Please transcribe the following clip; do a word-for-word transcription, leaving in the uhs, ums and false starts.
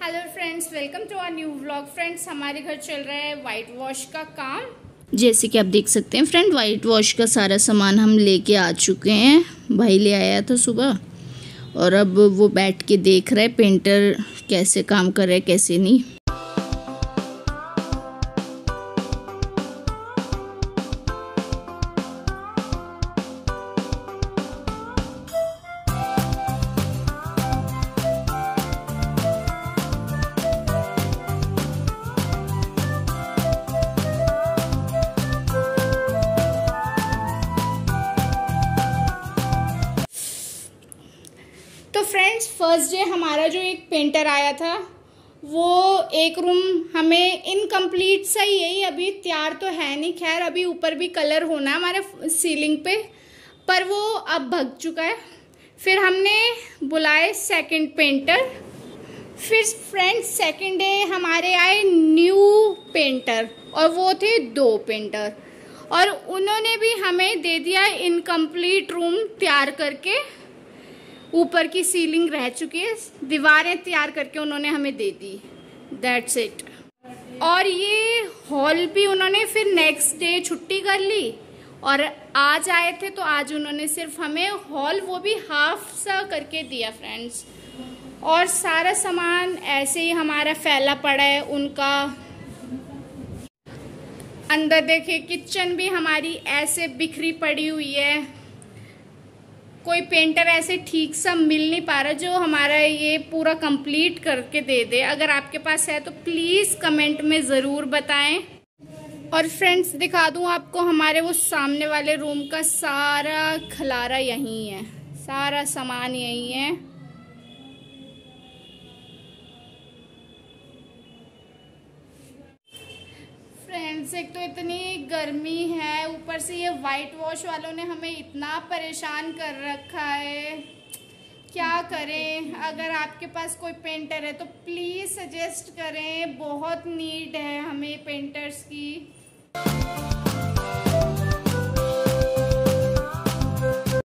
Hello friends, welcome to our new vlog. Friends, हमारे घर चल रहा है वाइट वॉश का काम। जैसे कि आप देख सकते हैं फ्रेंड, वाइट वॉश का सारा सामान हम लेके आ चुके हैं। भाई ले आया था सुबह और अब वो बैठ के देख रहा है पेंटर कैसे काम कर रहा है कैसे नहीं। तो फ्रेंड्स, फर्स्ट डे हमारा जो एक पेंटर आया था वो एक रूम हमें इनकम्प्लीट सा ही है, अभी तैयार तो है नहीं। खैर, अभी ऊपर भी कलर होना है हमारे सीलिंग पे, पर वो अब भग चुका है। फिर हमने बुलाए सेकंड पेंटर। फिर फ्रेंड्स, सेकंड डे हमारे आए न्यू पेंटर और वो थे दो पेंटर, और उन्होंने भी हमें दे दिया इनकम्प्लीट रूम तैयार करके। ऊपर की सीलिंग रह चुकी है, दीवारें तैयार करके उन्होंने हमें दे दी। That's it. और ये हॉल भी उन्होंने फिर नेक्स्ट डे छुट्टी कर ली और आज आए थे, तो आज उन्होंने सिर्फ हमें हॉल वो भी हाफ सा करके दिया फ्रेंड्स। और सारा सामान ऐसे ही हमारा फैला पड़ा है उनका। अंदर देखिए, किचन भी हमारी ऐसे बिखरी पड़ी हुई है। कोई पेंटर ऐसे ठीक सा मिल नहीं पा रहा जो हमारा ये पूरा कंप्लीट करके दे दे। अगर आपके पास है तो प्लीज़ कमेंट में ज़रूर बताएं। और फ्रेंड्स, दिखा दूं आपको हमारे वो सामने वाले रूम का सारा खलारा यहीं है, सारा सामान यहीं है। फ्रेंड्स, एक तो इतनी गर्मी है, ऊपर से ये वाइट वॉश वालों ने हमें इतना परेशान कर रखा है। क्या करें? अगर आपके पास कोई पेंटर है तो प्लीज़ सजेस्ट करें, बहुत नीड है हमें पेंटर्स की।